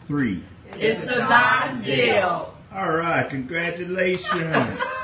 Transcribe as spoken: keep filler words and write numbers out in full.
three. It's a done deal. All right, congratulations.